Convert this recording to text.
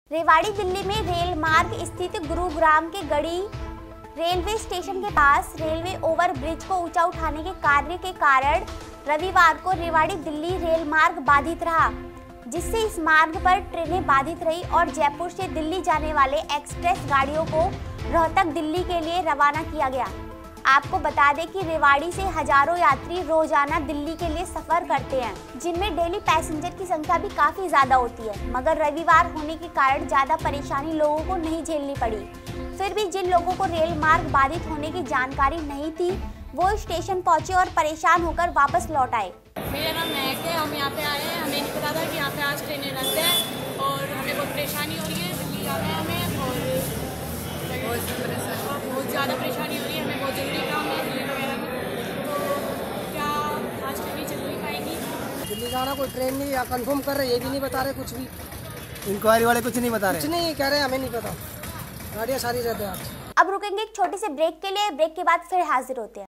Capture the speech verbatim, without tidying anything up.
रेवाड़ी दिल्ली में रेल मार्ग स्थित गुरुग्राम के गढ़ी रेलवे स्टेशन के पास रेलवे ओवर ब्रिज को ऊंचा उठाने के कार्य के कारण रविवार को रेवाड़ी दिल्ली रेल मार्ग बाधित रहा, जिससे इस मार्ग पर ट्रेनें बाधित रही और जयपुर से दिल्ली जाने वाले एक्सप्रेस गाड़ियों को रोहतक दिल्ली के लिए रवाना किया गया। आपको बता दें कि रेवाड़ी से हजारों यात्री रोजाना दिल्ली के लिए सफर करते हैं, जिनमें डेली पैसेंजर की संख्या भी काफी ज्यादा होती है, मगर रविवार होने के कारण ज्यादा परेशानी लोगों को नहीं झेलनी पड़ी। फिर भी जिन लोगों को रेल मार्ग बाधित होने की जानकारी नहीं थी, वो स्टेशन पहुंचे और परेशान होकर वापस लौट आए। मेरा नाम महक है, हम यहाँ पे आए हैं। हमें नहीं पता था कि यहाँ पे आज ट्रेनें रद्द है और हमें बहुत परेशानी हो रही है। दिल्ली जाना है हमें और बहुत ज़्यादा परेशानी हो रही है। हमें बहुत जरूरी काम है दिल्ली वगैरह में, तो क्या आज ट्रेनें चल नहीं पाएंगी? दिल्ली जाना कोई ट्रेन नहीं या कंफर्म कर रहे, ये भी नहीं बता रहे कुछ भी। इंक्वायरी वाले कुछ नहीं बता रहे, कुछ नहीं कह रहे, हमें नहीं पता। गाड़ियाँ सारी रहते हैं आज। अब रुकेंगे एक छोटे से ब्रेक के लिए, ब्रेक के बाद फिर हाजिर होते हैं।